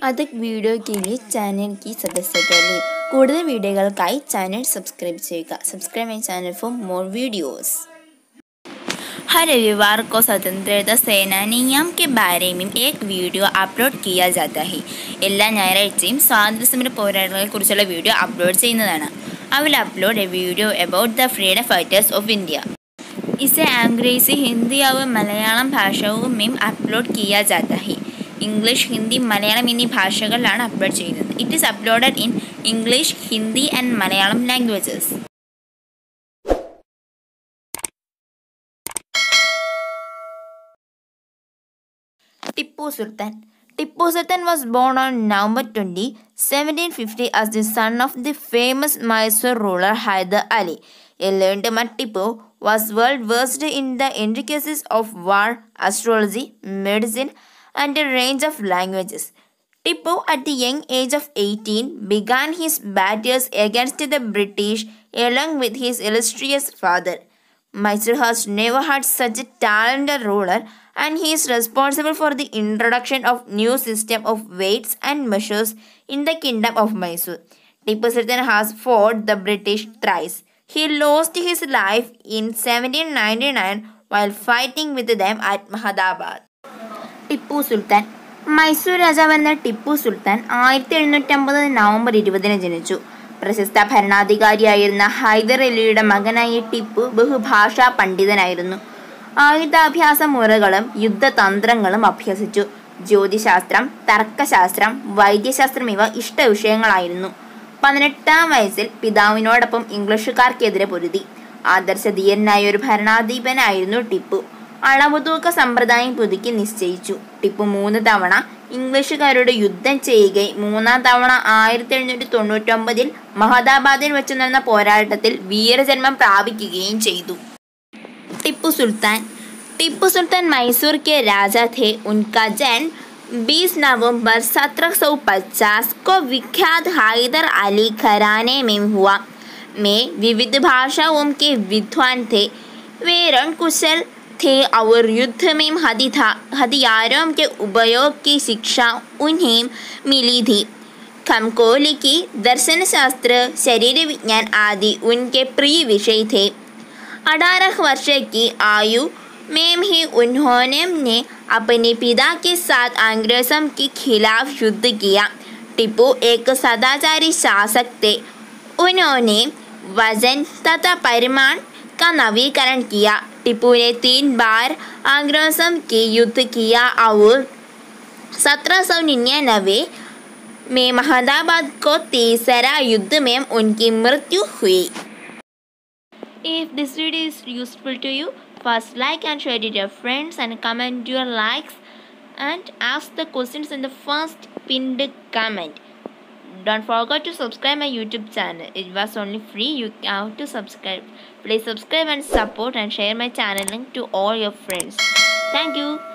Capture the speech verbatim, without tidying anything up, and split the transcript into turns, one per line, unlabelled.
अधिक वीडियो के लिए चैनल की सदस्य कर लें കൂടുതൽ വീഡിയോകൾക്കായി ചാനൽ सब्सक्राइब ചെയ്യുക subscribe my channel for more videos. हर रविवार को स्वतंत्रता सेनानियों के बारे में एक वीडियो अपलोड किया जाता है। എല്ലാ ഞായറാഴ്ചയും സ്വാതന്ത്ര്യസമര പോരാളികളെക്കുറിച്ചുള്ള വീഡിയോ അപ്ലോഡ് ചെയ്യുന്നതാണ്। I will upload a video about the freedom fighters of India। इसे अंग्रेजी, हिंदी और मलयालम भाषाओं में अपलोड किया जाता है। इंग्लिश, हिंदी, मलयालम എന്നീ ഭാഷകളിലാണ് അപ്ലോഡ് ചെയ്യുന്നത്। It is uploaded in English, Hindi and Malayalam languages. Tippu Sultan. Tippu Sultan was born on November twentieth, seventeen fifty as the son of the famous Mysore ruler Hyder Ali. A learned man, Tippu was well versed in the intricacies of war, astrology, medicine, and a range of languages. Tippu, at the young age of eighteen, began his battles against the British along with his illustrious father. Mysore has never had such a talented ruler, and he is responsible for the introduction of new system of weights and measures in the kingdom of Mysore. Tippu Sultan has fought the British thrice. He lost his life in seventeen ninety-nine while fighting with them at Mahadabad. Tipu Sultan. Mysore രാജാവെന്ന ടിപ്പു സുൽത്താൻ ആയിരത്തി എഴുന്നൂറ്റമ്പത് November ഇരുപതിന് ജനിച്ചു. പ്രശസ്ത ഭരണാധികാരിയായിരുന്ന ഹൈദർ അലിയുടെ മകനായ ടിപ്പു ബഹുഭാഷാ പണ്ഡിതനായിരുന്നു. ആയുധാഭ്യാസ മുറകളും യുദ്ധതന്ത്രങ്ങളും അഭ്യസിച്ചു. ജ്യോതിശാസ്ത്രം, തർക്കശാസ്ത്രം, വൈദ്യശാസ്ത്രം ഇവ ഇഷ്ടവിഷയങ്ങളായിരുന്നു. പതിനെട്ടാം വയസ്സിൽ പിതാവിനോടൊപ്പം ഇംഗ്ലീഷുകാർക്കെതിരെ പൊരുതി. ആദർശധീരനായ ഒരു ഭരണാധിപനായിരുന്നു ടിപ്പു. അളവുതൂക്ക സമ്പ്രദായം പുതുക്കി നിശ്ചയിച്ചു. ടിപ്പു മൂന്ന് തവണ ഇംഗ്ലീഷുകാരോട് യുദ്ധം ചെയ്യുകയും മൂന്നാം തവണ ആയിരത്തി എഴുന്നൂറ്റി തൊണ്ണൂറ്റൊമ്പതിൽ മഹദാബാദിൽ വെച്ച് നടന്ന പോരാട്ടത്തിൽ വീരജന്മം പ്രാപിക്കുകയും ചെയ്തു. टिप्पू सुल्तान. टिप्पू सुल्तान मैसूर के राजा थे। उनका जन्म बीस नवंबर सत्रह सौ पचास को विख्यात हैदर अली घराने में हुआ। में विविध भाषाओं के विद्वान थे। वे रणकुशल थे और युद्ध में हथियारों के उपयोग की शिक्षा उन्हें मिली थी। खमकोली की दर्शन शास्त्र, शरीर विज्ञान आदि उनके प्रिय विषय थे। अठारह वर्ष की आयु में ही उन्होंने ने अपने पिता के साथ अंग्रेजों के खिलाफ युद्ध किया। टिप्पू एक सदाचारी शासक थे। उन्होंने वजन तथा परिमाण का नवीकरण किया। टिप्पू ने तीन बार अंग्रेजों के युद्ध किया और सत्रह सौ निन्यानवे में महदाबाद को तीसरा युद्ध में उनकी मृत्यु हुई। If this video is useful to you, first like and share it with your friends and comment your likes and ask the questions in the first pinned comment. Don't forget to subscribe my YouTube channel. It was only free. You have to subscribe. Please subscribe and support and share my channel link to all your friends. Thank you.